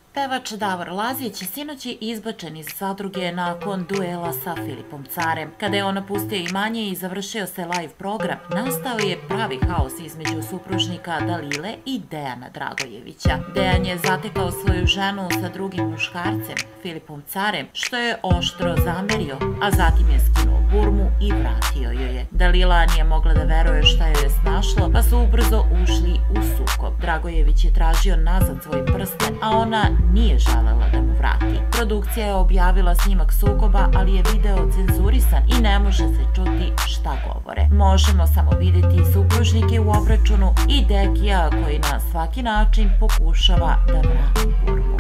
Pevač Davor Lazić sinoć je izbačen iz zadruge nakon duela sa Filipom Carem. Kada je on napustio imanje i završio se live program, nastao je pravi haos između supružnika Dalile i Dejana Dragojevića. Dejan je zatekao svoju ženu sa drugim muškarcem, Filipom Carem, što je oštro zamerio, a zatim je skinuo burmu i vratio joj je. Dalila nije mogla da veruje šta joj je snašlo, pa su ubrzo ušli u sukob. Dragojević je tražio nazad svoj prsten, a ona nije želela da mu vrati. Produkcija je objavila snimak sukoba, ali je video cenzurisan i ne može se čuti šta govore. Možemo samo vidjeti supružnike u obračunu i Dekija koji na svaki način pokušava da vrati burmu.